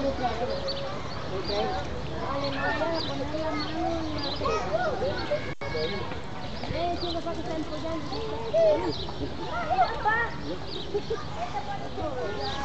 Vale, no vayas a poner la mano en la tela. Sí, papá, que está empollando. ¡Papá!